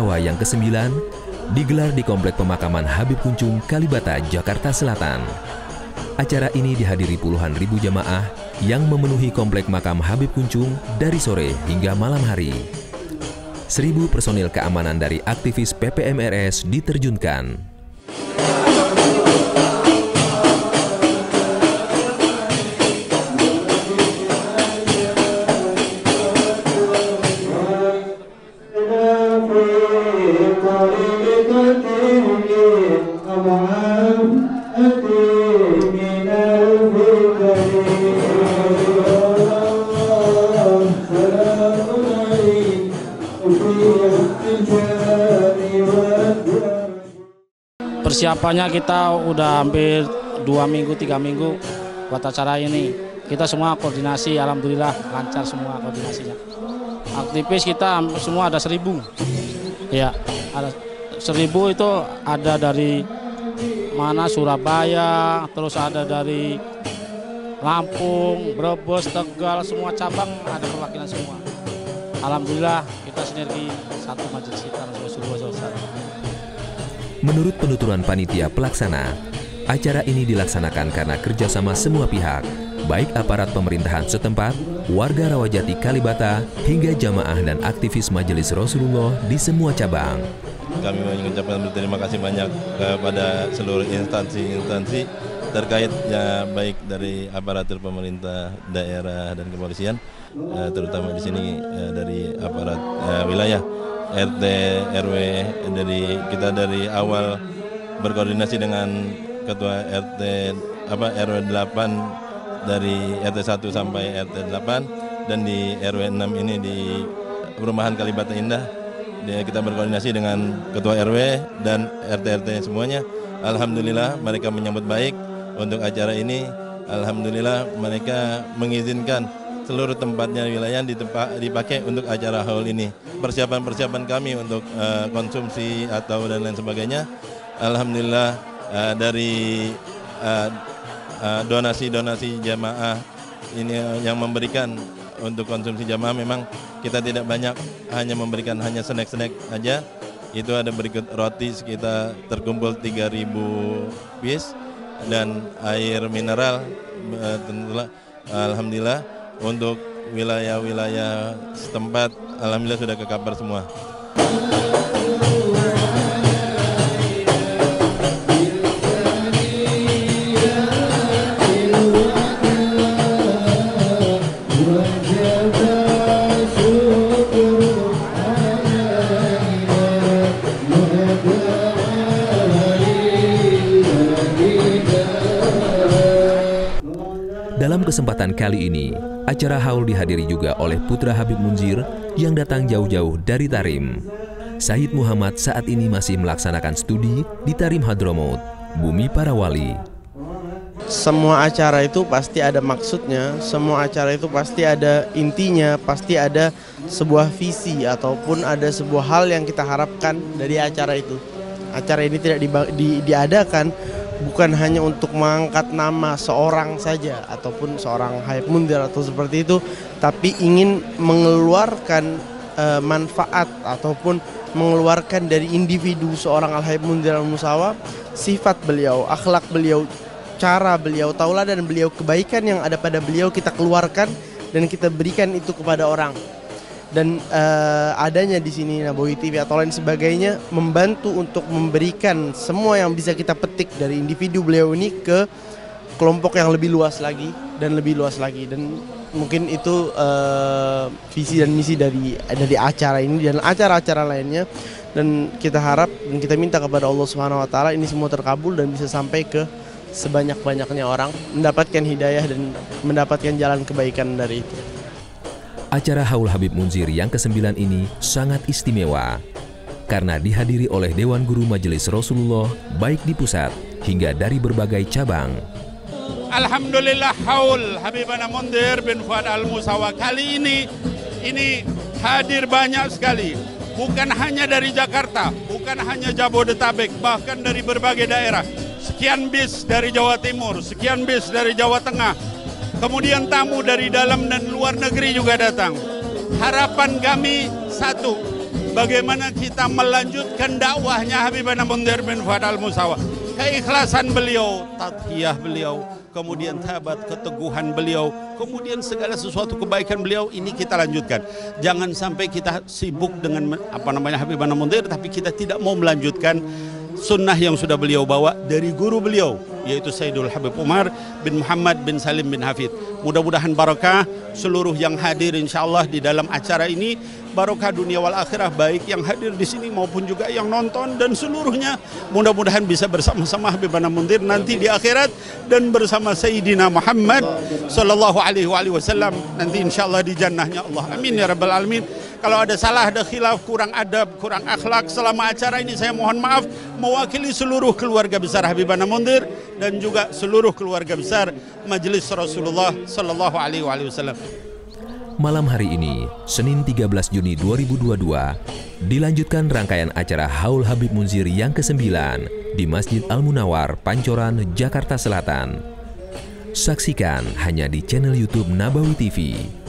Musawa yang ke-9 digelar di Komplek Pemakaman Habib Kuncung, Kalibata, Jakarta Selatan. Acara ini dihadiri puluhan ribu jamaah yang memenuhi Komplek Makam Habib Kuncung dari sore hingga malam hari. 1.000 personil keamanan dari aktivis PPMRS diterjunkan. Persiapannya kita udah hampir 2 minggu, 3 minggu buat acara ini. Kita semua koordinasi, alhamdulillah lancar semua koordinasinya. Aktivis kita semua ada 1.000. Ya, ada 1.000 itu ada dari mana Surabaya, terus ada dari Lampung, Brebes, Tegal, semua cabang ada perwakilan semua. Alhamdulillah kita sinergi satu majelis kita Rasulullah. Menurut penuturan panitia pelaksana, acara ini dilaksanakan karena kerjasama semua pihak, baik aparat pemerintahan setempat, warga Rawajati Kalibata, hingga jamaah dan aktivis Majelis Rasulullah di semua cabang. Kami mengucapkan terima kasih banyak kepada seluruh instansi terkait, ya baik dari aparatur pemerintah daerah dan kepolisian, terutama di sini dari aparat wilayah, RT, RW, kita dari awal berkoordinasi dengan ketua RT RW 8 dari RT 1 sampai RT 8, dan di RW 6 ini di perumahan Kalibata Indah kita berkoordinasi dengan ketua RW dan RT-RT semuanya. Alhamdulillah mereka menyambut baik untuk acara ini. Alhamdulillah mereka mengizinkan seluruh tempatnya wilayah dipakai untuk acara haul ini. Persiapan kami untuk konsumsi atau dan lain sebagainya, alhamdulillah dari donasi jamaah ini yang memberikan untuk konsumsi jamaah, memang kita tidak banyak, hanya memberikan hanya snack aja. Itu ada berikut roti sekitar terkumpul 3.000 piece dan air mineral tentulah. Alhamdulillah untuk wilayah-wilayah setempat alhamdulillah sudah ke-cover semua. Dalam kesempatan kali ini, acara haul dihadiri juga oleh putra Habib Munzir yang datang jauh-jauh dari Tarim. Said Muhammad saat ini masih melaksanakan studi di Tarim Hadramaut, bumi para wali. Semua acara itu pasti ada maksudnya, semua acara itu pasti ada intinya, pasti ada sebuah visi ataupun ada sebuah hal yang kita harapkan dari acara itu. Acara ini tidak diadakan bukan hanya untuk mengangkat nama seorang saja ataupun seorang Habib Munzir atau seperti itu, tapi ingin mengeluarkan manfaat ataupun mengeluarkan dari individu seorang Al-Habib Munzir Al-Musawa, sifat beliau, akhlak beliau, cara beliau, tauladan beliau, kebaikan yang ada pada beliau kita keluarkan dan kita berikan itu kepada orang. Dan adanya di sini Nabawi TV atau lain sebagainya membantu untuk memberikan semua yang bisa kita petik dari individu beliau ini ke kelompok yang lebih luas lagi dan lebih luas lagi. Dan mungkin itu visi dan misi dari acara ini dan acara-acara lainnya. Dan kita harap dan kita minta kepada Allah Subhanahu Wa Taala ini semua terkabul dan bisa sampai ke sebanyak-banyaknya orang mendapatkan hidayah dan mendapatkan jalan kebaikan dari itu. Acara haul Habib Munzir yang ke-9 ini sangat istimewa karena dihadiri oleh Dewan Guru Majelis Rasulullah baik di pusat hingga dari berbagai cabang. Alhamdulillah haul Habibana Munzir bin Fuad Al-Musawa kali ini hadir banyak sekali. Bukan hanya dari Jakarta, bukan hanya Jabodetabek, bahkan dari berbagai daerah. Sekian bis dari Jawa Timur, sekian bis dari Jawa Tengah. Kemudian tamu dari dalam dan luar negeri juga datang. Harapan kami satu, bagaimana kita melanjutkan dakwahnya Habibana Mundhir bin Fuad Al-Musawa. Keikhlasan beliau, tadhiyah beliau, kemudian tabat, keteguhan beliau, kemudian segala sesuatu kebaikan beliau, ini kita lanjutkan. Jangan sampai kita sibuk dengan Habibana Mundhir, tapi kita tidak mau melanjutkan sunnah yang sudah beliau bawa dari guru beliau, yaitu Sayyidul Habib Umar bin Muhammad bin Salim bin Hafid. Mudah-mudahan barakah seluruh yang hadir insyaallah di dalam acara ini, barokah dunia wal akhirah, baik yang hadir di sini maupun juga yang nonton dan seluruhnya. Mudah-mudahan bisa bersama-sama Habibana Mundhir nanti di akhirat dan bersama Sayyidina Muhammad sallallahu alaihi wasallam nanti insyaallah di jannahnya Allah. Amin ya rabbal alamin. Kalau ada salah, ada khilaf, kurang adab, kurang akhlak selama acara ini, saya mohon maaf mewakili seluruh keluarga besar Habibana Mundhir dan juga seluruh keluarga besar Majelis Rasulullah sallallahu alaihi wasallam. Malam hari ini, Senin 13 Juni 2022, dilanjutkan rangkaian acara Haul Habib Munzir yang ke-9 di Masjid Al-Munawar, Pancoran, Jakarta Selatan. Saksikan hanya di channel YouTube Nabawi TV.